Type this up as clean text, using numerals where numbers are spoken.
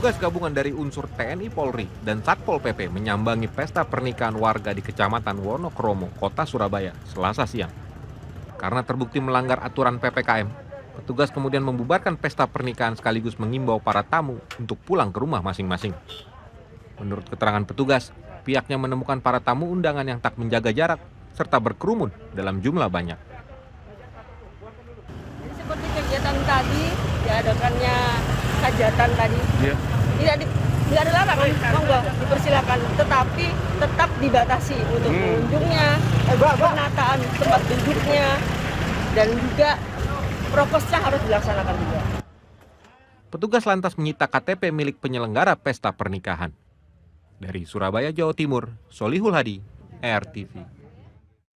Petugas gabungan dari unsur TNI Polri dan Satpol PP menyambangi pesta pernikahan warga di Kecamatan Wonokromo, Kota Surabaya, Selasa siang. Karena terbukti melanggar aturan PPKM, petugas kemudian membubarkan pesta pernikahan sekaligus mengimbau para tamu untuk pulang ke rumah masing-masing. Menurut keterangan petugas, pihaknya menemukan para tamu undangan yang tak menjaga jarak serta berkerumun dalam jumlah banyak. Jadi seperti kegiatan tadi, diadakannya hajatan tadi, tidak ada larangan, monggo dipersilakan, tetapi tetap dibatasi untuk pengunjungnya, penataan tempat duduknya, dan juga prokesnya harus dilaksanakan juga. Petugas lantas menyita KTP milik penyelenggara pesta pernikahan. Dari Surabaya, Jawa Timur, Solihul Hadi, RTV.